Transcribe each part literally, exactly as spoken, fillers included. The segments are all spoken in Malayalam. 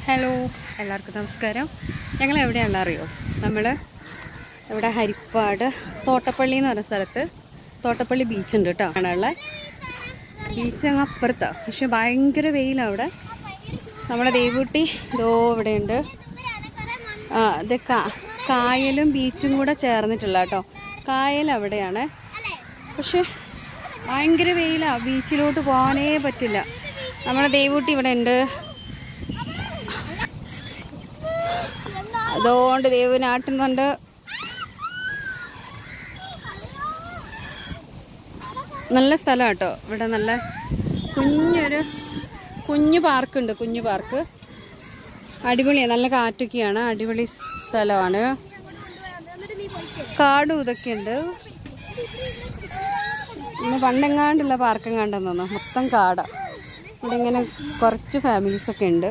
ഹലോ, എല്ലാവർക്കും നമസ്കാരം. ഞങ്ങൾ എവിടെയാണെന്ന് അറിയോ? നമ്മൾ ഇവിടെ ഹരിപ്പാട് തോട്ടപ്പള്ളി എന്ന് പറഞ്ഞ സ്ഥലത്ത് തോട്ടപ്പള്ളി ബീച്ചുണ്ട് കേട്ടോ. കാണാനുള്ള ബീച്ച് അങ്ങ് അപ്പുറത്താണ്, പക്ഷെ ഭയങ്കര വെയിലാണ് അവിടെ. നമ്മളെ ദേവൂട്ടി ഇതോ ഇവിടെയുണ്ട്. ആ ഇത് കാ കായലും ബീച്ചും കൂടെ ചേർന്നിട്ടുള്ള കേട്ടോ. കായൽ അവിടെയാണ്, പക്ഷെ ഭയങ്കര വെയിലാണ്, ബീച്ചിലോട്ട് പോകാനേ പറ്റില്ല. നമ്മളെ ദേവൂട്ടി ഇവിടെ ഉണ്ട്. അതുകൊണ്ട് ദേവുവിനെ ആട്ടുന്നുണ്ട്. നല്ല സ്ഥലം കേട്ടോ ഇവിടെ. നല്ല കുഞ്ഞൊരു കുഞ്ഞു പാർക്കുണ്ട്, കുഞ്ഞു പാർക്ക്. അടിപൊളിയാണ്, നല്ല കാറ്റൊക്കെയാണ്, അടിപൊളി സ്ഥലമാണ്. കാടും ഇതൊക്കെയുണ്ട്. ഇന്ന് പണ്ടെങ്ങാണ്ടുള്ള പാർക്കെങ്ങാണ്ടെന്ന് തോന്നുന്നു, മൊത്തം കാടാണ്. ഇവിടെ ഇങ്ങനെ കുറച്ച് ഫാമിലീസൊക്കെ ഉണ്ട്.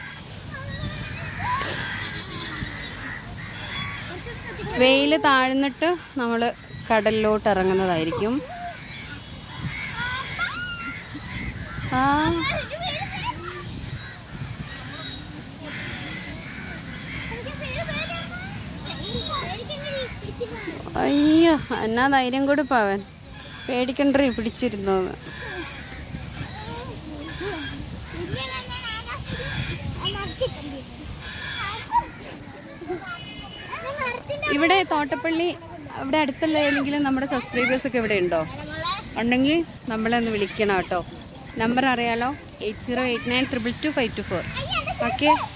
വെയിൽ താഴ്ന്നിട്ട് നമ്മൾ കടലിലോട്ട് ഇറങ്ങുന്നതായിരിക്കും. ആ അയ്യോ, എന്നാ ധൈര്യം കൊടുപ്പാവൻ, പേടിക്കണ്ടേ പിടിച്ചിരുന്നു. ഇവിടെ തോട്ടപ്പള്ളി ഇവിടെ അടുത്തുള്ള ഏതെങ്കിലും നമ്മുടെ സബ്സ്ക്രൈബേഴ്സൊക്കെ ഇവിടെ ഉണ്ടോ? ഉണ്ടെങ്കിൽ നമ്മളെ ഒന്ന് വിളിക്കണം കേട്ടോ. നമ്പർ അറിയാലോ, eight zero eight nine triple two five two four. Okay.